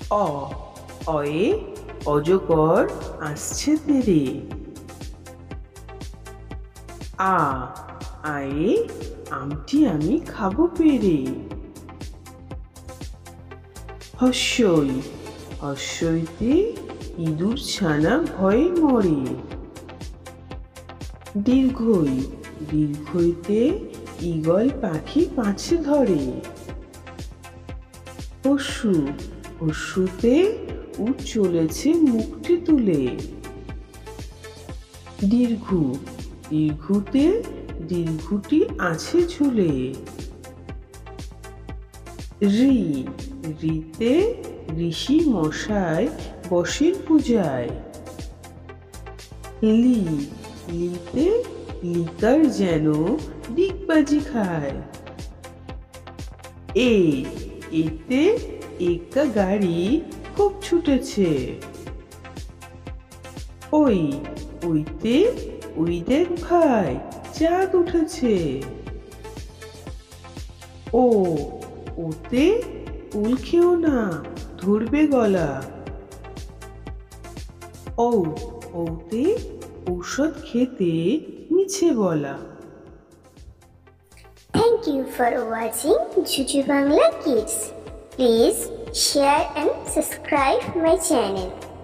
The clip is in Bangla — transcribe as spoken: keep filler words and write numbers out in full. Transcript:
অ অয়ে অজগর আসছে তেরে। আ আয়ে আমটি আমি খাবো পেরে। হস্যই হস্যইতে ইঁদুর ছানা ভয়ে মরে। দীর্ঘই দীর্ঘইতে ঈগল পাখি পাছে ধরে। হস্যু হস্যুতে উট চলেছে মুখটি তুলে। দীর্ঘু দীর্ঘুতে দীর্ঘুটি আছে ঝুলে। ঋ ঋতে ঋষি মশাই বসেন পূজায়। লি লিতে লিকার যেন ডিগবাজি খায়। এ এতে একা গাড়ি খুব ছুটেছে। ওই ওইতে ওই দেখ ভাই চাঁদ উঠেছে। ও ওতে উল খেও না ধরবে গলা। ও ওতে ঔষধ খেতে মিছে বলা। Thank you for watching Juju Bangla Kids. Please share and subscribe my channel.